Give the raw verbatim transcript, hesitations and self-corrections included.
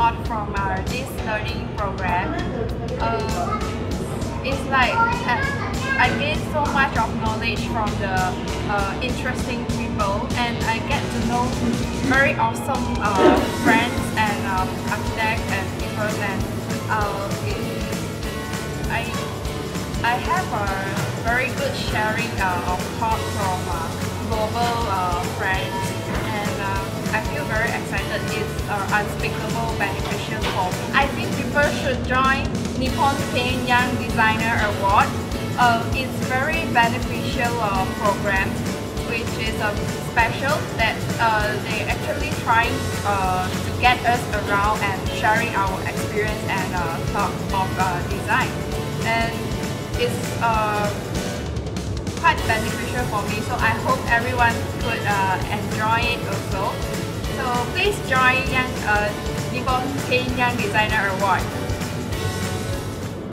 lot from uh, this learning program. Uh, it's like uh, I gained so much of knowledge from the uh, interesting people, and I get to know very awesome uh, friends and um, architects and people, and uh, it, I I have a very good sharing uh, of thoughts from uh, global uh, friends, and uh, I feel very excited. It's uh, unspeakable beneficial for me. I think people should join Nippon Paint Young Designer Award. Uh, it's very beneficial uh, program, which is uh, special that uh, they actually trying uh, to get us around and sharing our experience and uh, thought of uh, design. And it's uh, quite beneficial for me, so I hope everyone could uh, enjoy it also. So please join Young uh, Nippon Paint Young Designer Award.